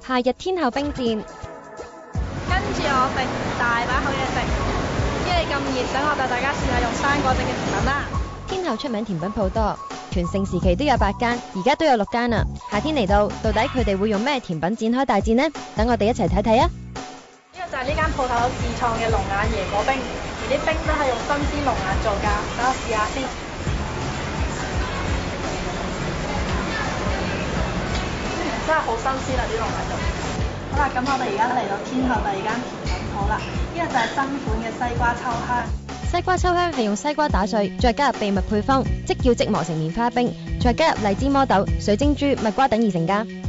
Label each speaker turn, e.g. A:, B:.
A: 夏日天后冰戰。
B: 跟住我食大把好嘢食，因為咁熱，等我帶大家試下用生果整嘅甜品啦。
A: 天后出名甜品鋪多，全盛時期都有8間，而家都有6間啦。夏天嚟到底佢哋會用咩甜品展開大戰呢？等我哋一齊睇睇啊！
B: 呢個就係呢間鋪頭自創嘅龍眼椰果冰，而啲冰都係用新鮮龍眼做㗎。等我試下先。真係好新鮮啊！啲龍眼就好啦，咁我哋而家嚟到天后第2間甜品鋪啦。呢個就係新款嘅西瓜秋香。
A: 西瓜秋香係用西瓜打碎，再加入秘密配方，即叫即磨成棉花冰，再加入荔枝魔豆、水晶珠、蜜瓜等而成㗎。